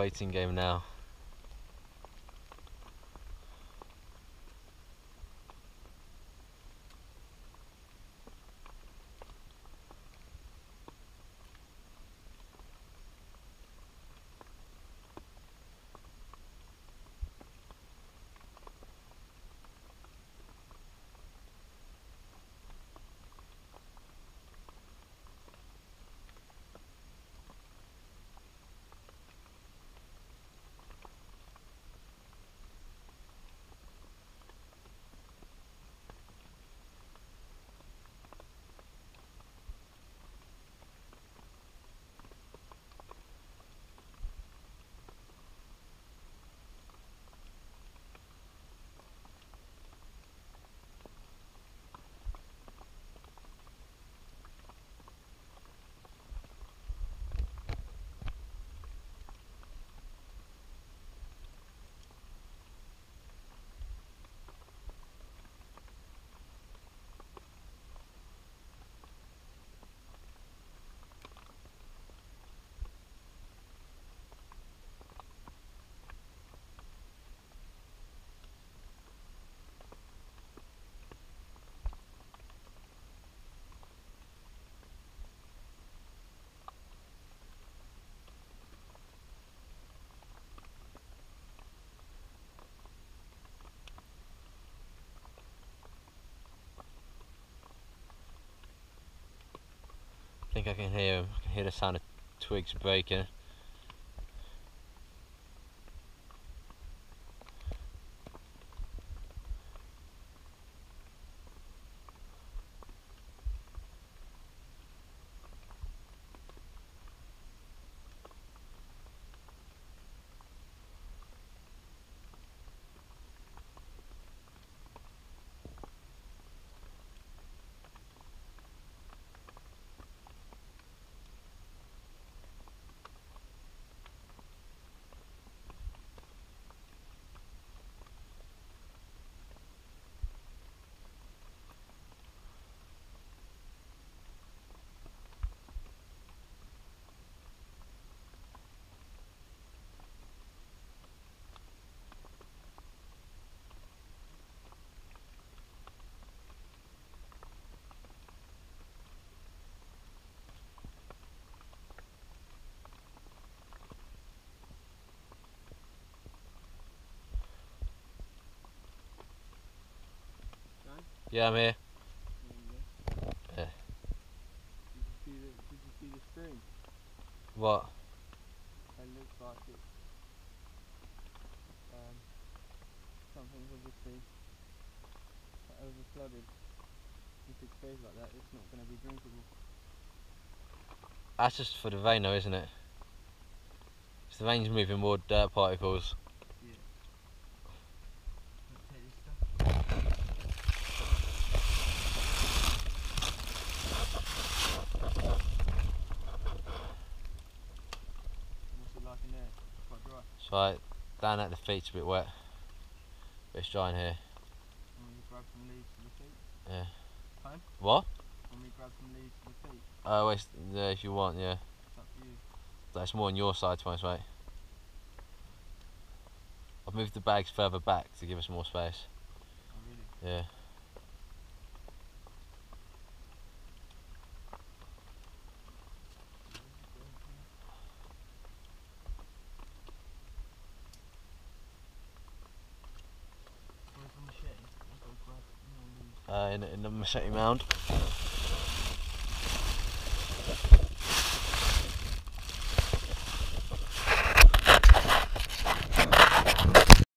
waiting game now. I think I can hear him. I can hear the sound of twigs breaking. Yeah, I'm here. Yeah. Did you see the stream? What? It looks like it's something's obviously over flooded. If it stays like that, it's not going to be drinkable. That's just for the rain though, isn't it? So the rain's moving more dirt particles. Yeah. Let's take this stuff. What's it like in there? It's quite dry. It's right, down at the feet's a bit wet. But it's dry in here. Want me to grab some leaves for the feet? Yeah. Fine? What? Want me to grab some leaves for the feet? Oh, yeah, if you want, yeah. It's up to you. That's more on your side, to be honest, mate. I've moved the bags further back to give us more space. Oh really? Yeah. Where's the machete? I'll go grab more leaves. In the machete mound.